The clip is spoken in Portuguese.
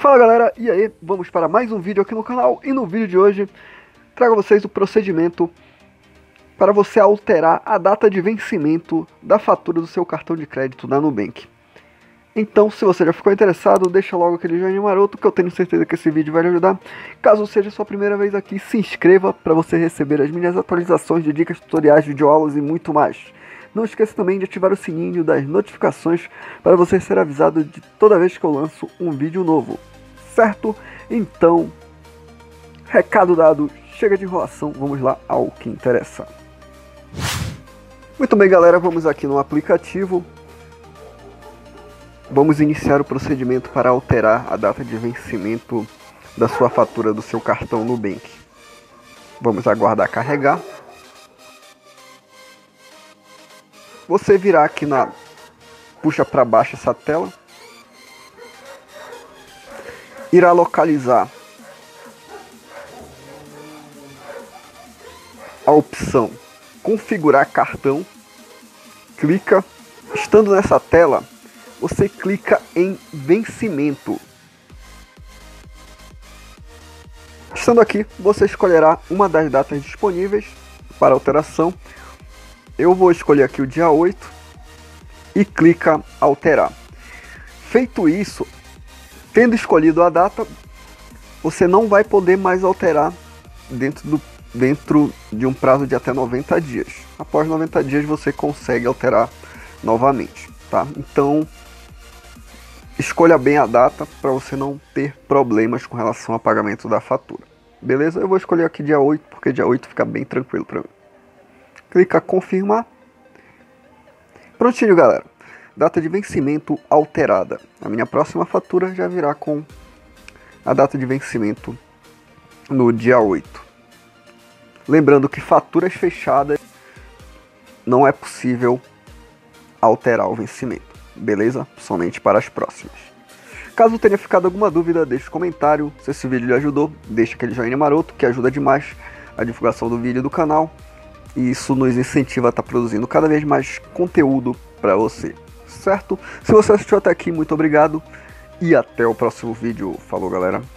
Fala galera, e aí? Vamos para mais um vídeo aqui no canal. E no vídeo de hoje trago a vocês o procedimento para você alterar a data de vencimento da fatura do seu cartão de crédito da Nubank. Então, se você já ficou interessado, deixa logo aquele joinha maroto, que eu tenho certeza que esse vídeo vai lhe ajudar. Caso seja a sua primeira vez aqui, se inscreva para você receber as minhas atualizações de dicas, tutoriais, videoaulas e muito mais. Não esqueça também de ativar o sininho das notificações para você ser avisado de toda vez que eu lanço um vídeo novo, certo? Então, recado dado, chega de enrolação, vamos lá ao que interessa. Muito bem galera, vamos aqui no aplicativo. Vamos iniciar o procedimento para alterar a data de vencimento da sua fatura do seu cartão Nubank. Vamos aguardar carregar. Você virá aqui puxa para baixo essa tela. Irá localizar a opção configurar cartão. Clica. Estando nessa tela, você clica em vencimento. Estando aqui, você escolherá uma das datas disponíveis para alteração. Eu vou escolher aqui o dia 8 e clica alterar. Feito isso, tendo escolhido a data, você não vai poder mais alterar dentro de um prazo de até 90 dias. Após 90 dias você consegue alterar novamente, tá? Então, escolha bem a data para você não ter problemas com relação ao pagamento da fatura. Beleza? Eu vou escolher aqui dia 8, porque dia 8 fica bem tranquilo para mim. Clica confirmar. Prontinho, galera. Data de vencimento alterada. A minha próxima fatura já virá com a data de vencimento no dia 8. Lembrando que faturas fechadas não é possível alterar o vencimento. Beleza? Somente para as próximas. Caso tenha ficado alguma dúvida, deixe um comentário. Se esse vídeo lhe ajudou, deixe aquele joinha maroto, que ajuda demais a divulgação do vídeo do canal. E isso nos incentiva a estar produzindo cada vez mais conteúdo para você, certo? Se você assistiu até aqui, muito obrigado. E até o próximo vídeo. Falou, galera.